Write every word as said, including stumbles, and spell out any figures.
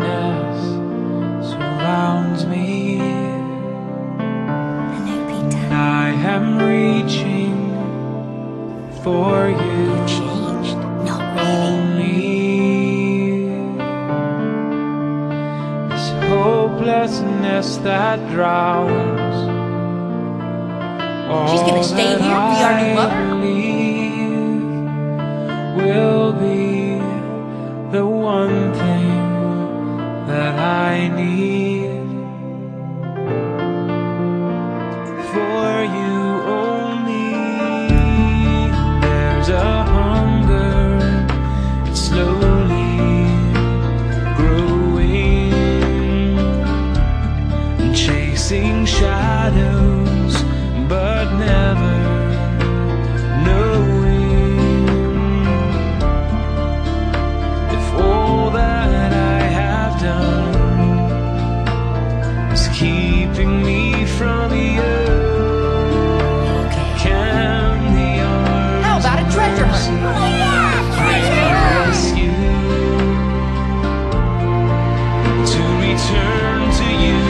darkness surrounds me. I am reaching for you. You changed? Not really. This hopelessness that drowns. She's gonna stay here, be our new mother? Will be the one thing that I need. For you only. There's a hunger, it's slowly growing, chasing shadows, but never knowing if all that I have done is keeping me from you. Can the arms How about a treasure hunt? of Oh yeah, treasure hunt! rescue to return to you?